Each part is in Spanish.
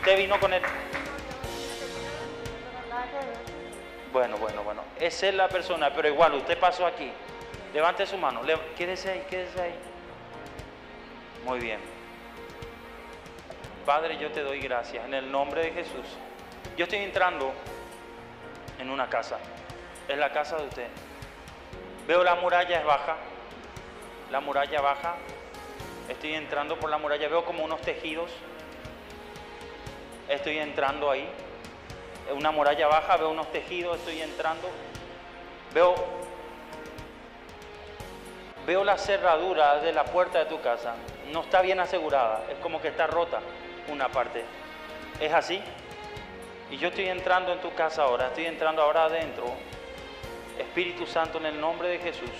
¿Usted vino con él? Bueno. Esa es la persona, pero igual, usted pasó aquí. Levante su mano. Quédese ahí. Muy bien. Padre, yo te doy gracias en el nombre de Jesús. Yo estoy entrando en una casa. Es la casa de usted. Veo la muralla es baja. La muralla baja. Estoy entrando por la muralla. Veo como unos tejidos. Estoy entrando ahí. Una muralla baja. Veo unos tejidos. Estoy entrando. Veo la cerradura de la puerta de tu casa. No está bien asegurada. Es como que está rota una parte. ¿Es así? Y yo estoy entrando en tu casa ahora. Estoy entrando ahora adentro. Espíritu Santo, en el nombre de Jesús.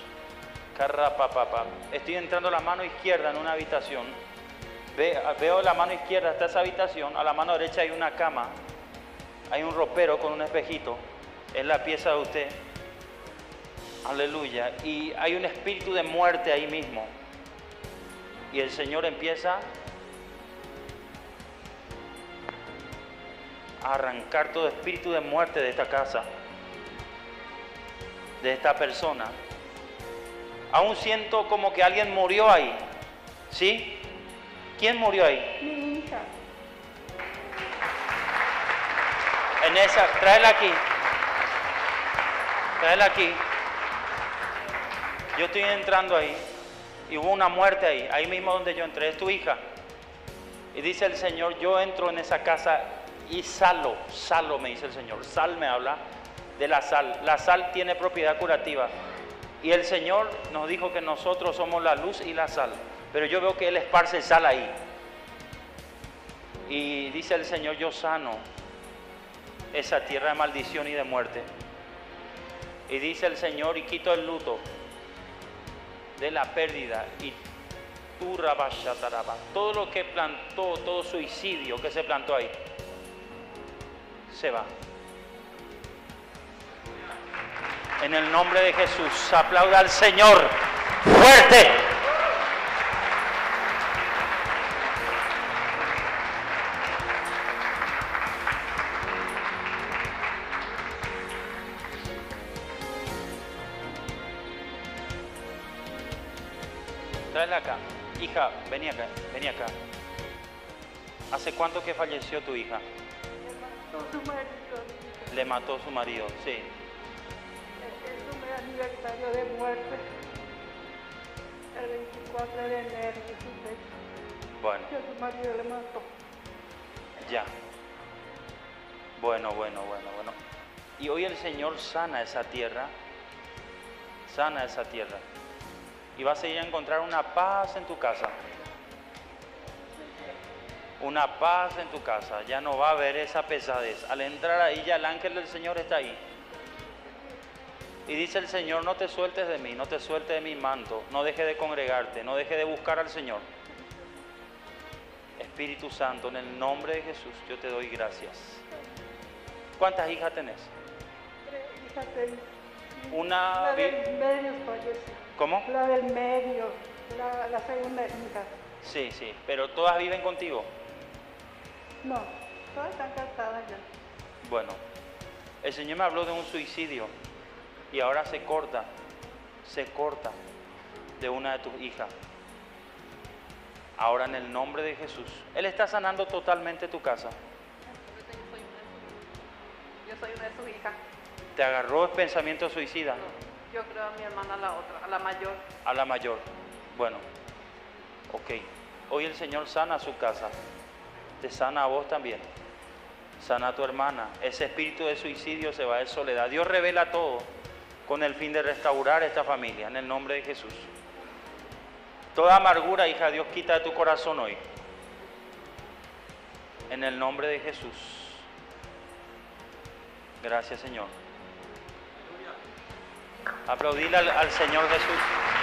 Estoy entrando a la mano izquierda en una habitación. Veo la mano izquierda, está esa habitación. A la mano derecha hay una cama. Hay un ropero con un espejito. Es la pieza de usted. Aleluya. Y hay un espíritu de muerte ahí mismo. Y el Señor empieza a arrancar todo espíritu de muerte de esta casa, de esta persona. Aún siento como que alguien murió ahí. ¿Sí? ¿Quién murió ahí? Mi hija. En esa, tráela aquí. Tráela aquí. Yo estoy entrando ahí y hubo una muerte ahí, ahí mismo donde yo entré. Es tu hija. Y dice el Señor, yo entro en esa casa y salo, me dice el Señor. Sal me habla de la sal. La sal tiene propiedad curativa. Y el Señor nos dijo que nosotros somos la luz y la sal. Pero yo veo que Él esparce sal ahí. Y dice el Señor, yo sano esa tierra de maldición y de muerte. Y dice el Señor, y quito el luto de la pérdida. Y tú rabashataraba. Todo lo que plantó, todo suicidio que se plantó ahí, se va. En el nombre de Jesús, aplauda al Señor fuerte. Tráela acá. Hija, vení acá. ¿Hace cuánto que falleció tu hija? Su marido. Le mató su marido, sí. Es un aniversario de muerte. El 24 de enero. Bueno. Que su marido le mató. Ya. Bueno. Y hoy el Señor sana esa tierra. Sana esa tierra. Y vas a ir a encontrar una paz en tu casa. Una paz en tu casa. Ya no va a haber esa pesadez. Al entrar ahí ya el ángel del Señor está ahí. Y dice el Señor, no te sueltes de mí, no te sueltes de mi manto. No dejes de congregarte, no dejes de buscar al Señor. Espíritu Santo, en el nombre de Jesús, yo te doy gracias. ¿Cuántas hijas tenés? 3 hijas tengo. Una... La del medio falleció. ¿Cómo? La del medio, la segunda hija. Sí, pero ¿todas viven contigo? No, todas están casadas ya. Bueno, el Señor me habló de un suicidio y ahora se corta de una de tus hijas. Ahora en el nombre de Jesús, Él está sanando totalmente tu casa. Yo soy una de sus hijas. ¿Te agarró el pensamiento suicida? Yo creo a mi hermana, la otra, a la mayor. A la mayor. Bueno, ok. Hoy el Señor sana su casa. Te sana a vos también. Sana a tu hermana. Ese espíritu de suicidio se va de soledad. Dios revela todo con el fin de restaurar esta familia. En el nombre de Jesús. Toda amargura, hija, Dios quita de tu corazón hoy. En el nombre de Jesús. Gracias, Señor. Aplaudile al Señor Jesús.